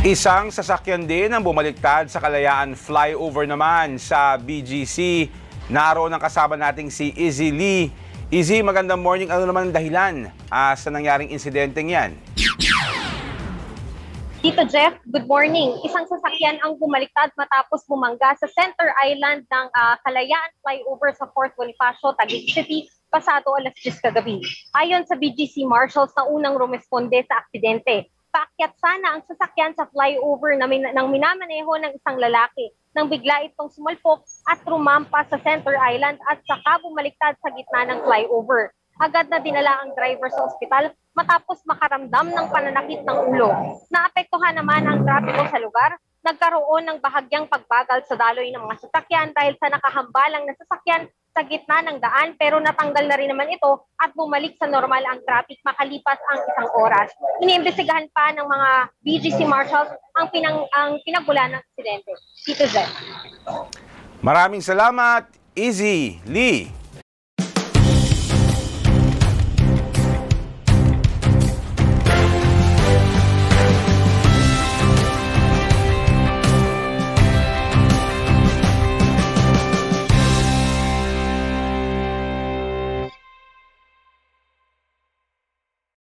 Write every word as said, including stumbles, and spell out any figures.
Isang sasakyan din ang bumaliktad sa Kalayaan flyover naman sa B G C. Naroon ang kasama nating si Izzy Lee. Izzy, magandang morning. Ano naman ang dahilan uh, sa nangyaring insidenteng yan? Tito Jeff, good morning. Isang sasakyan ang bumaliktad matapos bumangga sa center island ng uh, Kalayaan flyover sa Fort Bonifacio, Taguig City, pasado alas diyes kagabi. Ayon sa B G C Marshals na unang rumesponde sa aksidente, paakyat sana ang sasakyan sa flyover na min ng minamaneho ng isang lalaki nang bigla itong sumalpok at rumampa sa center island at saka bumaliktad sa gitna ng flyover. Agad na dinala ang driver sa ospital matapos makaramdam ng pananakit ng ulo. Naapektuhan naman ang trapiko sa lugar. Nagkaroon ng bahagyang pagbagal sa daloy ng mga sasakyan dahil sa nakahambalang na sasakyan sa gitna ng daan, pero natanggal na rin naman ito at bumalik sa normal ang traffic makalipas ang isang oras. Iniimbestigahan pa ng mga B G C Marshals ang, pinang, ang pinagmulan ng aksidente. Tito Zed. Maraming salamat, Izzy Lee.